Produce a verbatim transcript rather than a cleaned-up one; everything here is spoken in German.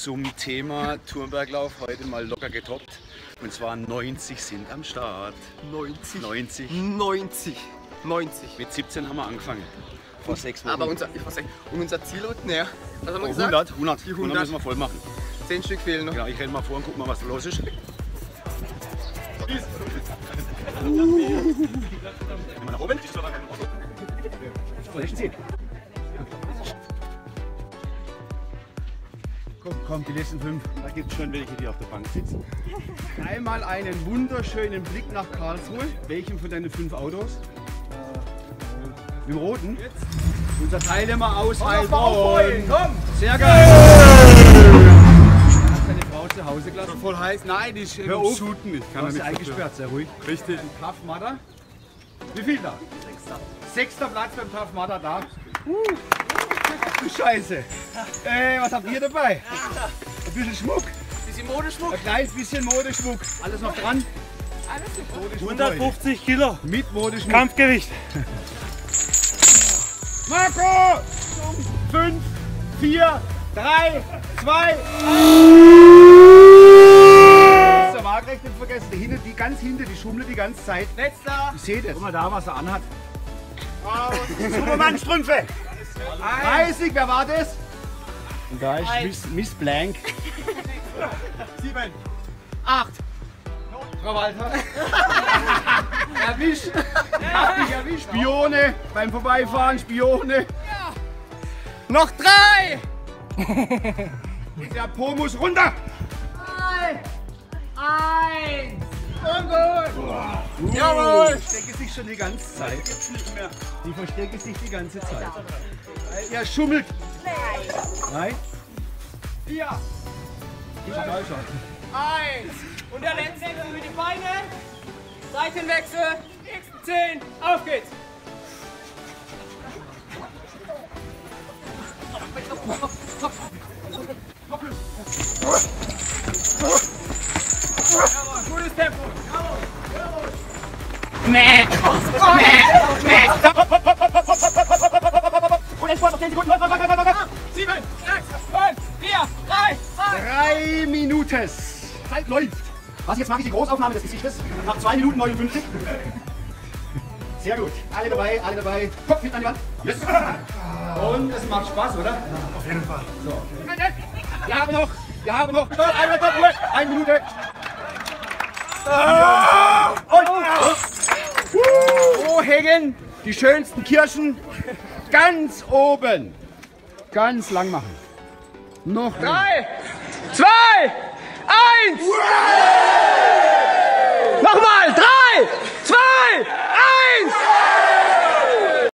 zum Thema Turmberglauf heute mal locker getoppt. Und zwar neunzig sind am Start. neunzig? neunzig. neunzig. neunzig. Mit siebzehn haben wir angefangen. Vor sechs Wochen. Aber unser, ich weiß nicht, und unser Ziel hat näher. Was haben wir oh, gesagt? hundert, hundert. Die hundert hundert müssen wir voll machen. zehn Stück fehlen noch. Genau, ich renne mal vor und guck mal, was da los ist. Mal nach oben. Komm, komm, die letzten fünf. Da gibt es schon welche, die auf der Bank sitzen. Einmal einen wunderschönen Blick nach Karlsruhe. Welchen von deinen fünf Autos? Äh, Mit dem roten? Jetzt. Unser Teilnehmer aus Heilbronn. Komm! Sehr geil! Hat seine Frau zu Hause gelassen? Voll heiß. Nein, die ist Hör auf. shooten. Ich kann Du hast nicht sie eingesperrt, sehr ruhig. Richtig. Tough Mudder. Wie viel da? Sechster. Sechster Platz beim Tough Mudder da. Uh. Du Scheiße. Äh, was habt ihr dabei? Ein bisschen Schmuck. Ein bisschen Modeschmuck. Ein kleines bisschen Modeschmuck. Alles noch dran? Alles hundertfünfzig Kilo. Mit Modeschmuck. Kampfgewicht. Marco! fünf, vier, drei, zwei, eins. Der Waagrecht nicht vergessen. Die, hinten, die ganz hinten, die schummelt die ganze Zeit. Letzter. Ich sehe das. Guck mal da, was er anhat. Superman-Strümpfe. dreißig, wer war das? Und da ist Miss, Miss Blank. sieben. acht. Frau Walter. Erwischt. Hab dich erwischt. Spione beim Vorbeifahren, Spione. Ja. Noch drei. Der Po muss runter. Drei. Eins. Und gut. Jawohl. Die verstecken sich schon die ganze Zeit. Nicht mehr. Die verstecken sich die ganze Zeit. Ihr schummelt. Nein. Vier. Eins. Und der letzte mit den Beinen. Seitenwechsel. Zehn. Auf geht's. Jawohl, gutes Tempo. Jawohl. Jawohl. Mäh. Mäh. Und jetzt noch zehn Sekunden. Sieben, sechs, fünf, vier, drei, zwei. Drei Minuten. Zeit läuft. Was jetzt mache ich die Großaufnahme des Gesichtes. Nach zwei Minuten neunundfünfzig. Sehr gut. Alle dabei, alle dabei. Kopf hinten an die Wand. Yes. Und es macht Spaß, oder? Auf jeden Fall. So. Wir haben noch, wir haben noch. Stopp, eine, stopp, Ruhe. Eine Minute. Und wo hängen die schönsten Kirschen? Ganz oben. Ganz lang machen. Noch Drei, zwei,